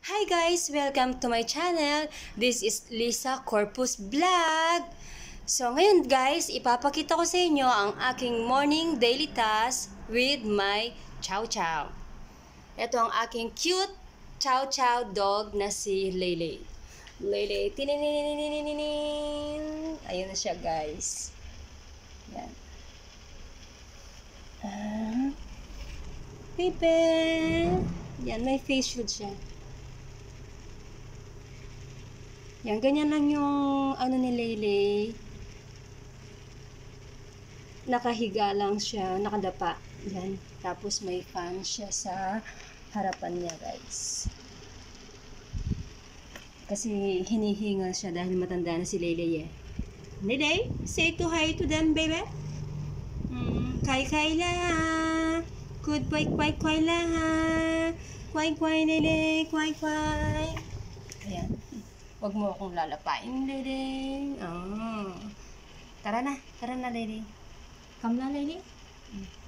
Hi guys! Welcome to my channel. This is Lisa Corpus Vlog. So ngayon guys, ipapakita ko sa inyo ang aking morning daily task with my chow chow. Ito ang aking cute chow chow dog na si Lele. Lele, tinininininininininin. Ayun na siya guys. Yan. Baby! Yan, may face shield siya. Yan, ganyan lang yung ano ni Lele. Nakahiga lang siya, nakadapa. Yan. Tapos may fan siya sa harapan niya, guys. Kasi hinihingal siya dahil matanda na si Lele eh. Lele, say to hi to them, baby. Kai la. Good boy, kway la. Kway, Lele, kway. Ayan. Huwag mo akong lalapain, Lele. Oh. Tara na, Lele. Come na, Lele.